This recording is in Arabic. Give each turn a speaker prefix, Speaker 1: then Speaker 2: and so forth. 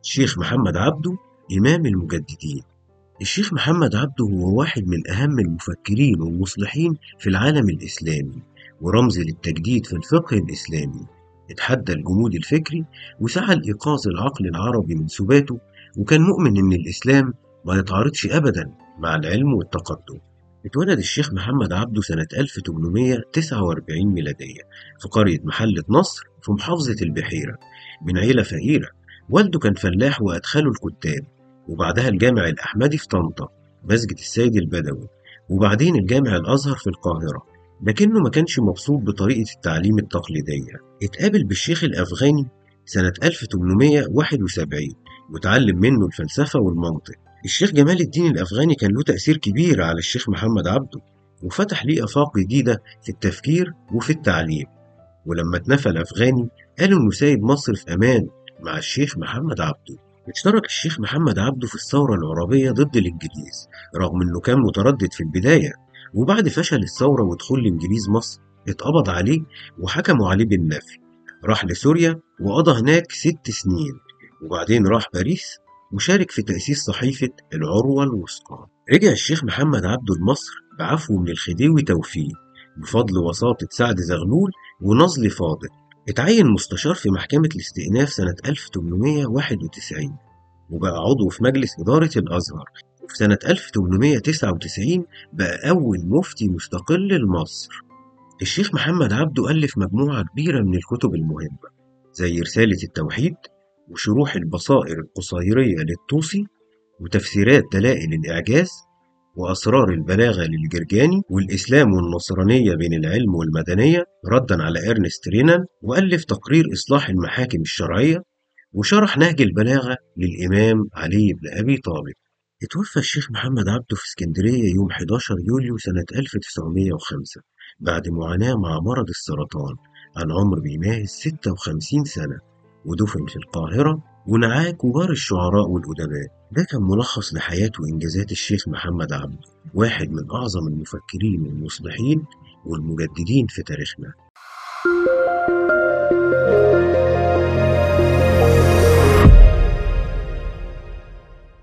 Speaker 1: الشيخ محمد عبده إمام المجددين. الشيخ محمد عبده هو واحد من أهم المفكرين والمصلحين في العالم الإسلامي، ورمز للتجديد في الفقه الإسلامي. اتحدى الجمود الفكري وسعى لإيقاظ العقل العربي من سباته، وكان مؤمن إن الإسلام ما يتعارضش أبدا مع العلم والتقدم. اتولد الشيخ محمد عبده سنة 1849 ميلادية في قرية محلة نصر في محافظة البحيرة، من عيلة فقيرة. والده كان فلاح وأدخله الكتاب، وبعدها الجامع الأحمدي في طنطا، مسجد السيد البدوي، وبعدين الجامع الأزهر في القاهرة. لكنه ما كانش مبسوط بطريقة التعليم التقليدية. اتقابل بالشيخ الأفغاني سنة 1871 وتعلم منه الفلسفة والمنطق. الشيخ جمال الدين الأفغاني كان له تأثير كبير على الشيخ محمد عبده، وفتح ليه آفاق جديدة في التفكير وفي التعليم. ولما اتنفى الأفغاني قالوا إنه سايب مصر في أمان مع الشيخ محمد عبده. اشترك الشيخ محمد عبده في الثورة العربية ضد الإنجليز رغم إنه كان متردد في البداية، وبعد فشل الثورة ودخول الإنجليز مصر اتقبض عليه وحكموا عليه بالنفي. راح لسوريا وقضى هناك 6 سنين، وبعدين راح باريس وشارك في تأسيس صحيفة العروة الوثقى. رجع الشيخ محمد عبده لمصر بعفو من الخديوي توفيق بفضل وساطة سعد زغلول ونظلي فاضل. اتعين مستشار في محكمة الاستئناف سنة 1891، وبقى عضو في مجلس إدارة الأزهر. وفي سنة 1899 بقى أول مفتي مستقل لمصر. الشيخ محمد عبده ألف مجموعة كبيرة من الكتب المهمة زي رسالة التوحيد، وشروح البصائر القصيرية للطوسي، وتفسيرات دلائل الإعجاز، وأسرار البلاغة للجرجاني، والإسلام والنصرانية بين العلم والمدنية ردًا على إرنست رينان، وألف تقرير إصلاح المحاكم الشرعية، وشرح نهج البلاغة للإمام علي بن أبي طالب. اتوفى الشيخ محمد عبده في اسكندرية يوم 11 يوليو سنة 1905 بعد معاناة مع مرض السرطان، عن عمر بيناهز 56 سنة، ودفن في القاهرة ونعاه كبار الشعراء والأدباء. ده كان ملخص لحياة وإنجازات الشيخ محمد عبده، واحد من أعظم المفكرين والمصلحين والمجددين في تاريخنا.